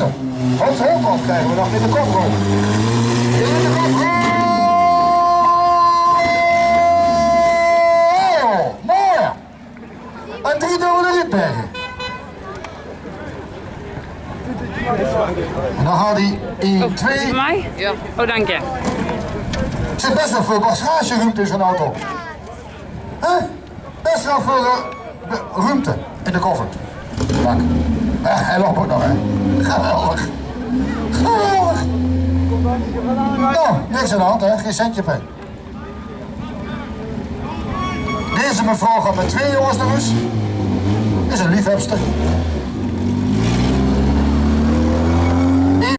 klasse. Wat heel krijgen we nog in de koprol. In de koprol! Mooi! Een 3-dubbele Rietbergen. En dan gaat hij in 2. Voor mij? Ja. Oh, dank je. Er zit best wel veel bagageruimte in zo'n auto. Best wel veel ruimte in de koffer. Dank. Hij loopt ook nog, hè. Geweldig. Geweldig. Nou, niks aan de hand, hè. Geen centje bij. Deze mevrouw gaat met 2 jongens naar huis. Is een liefhebster.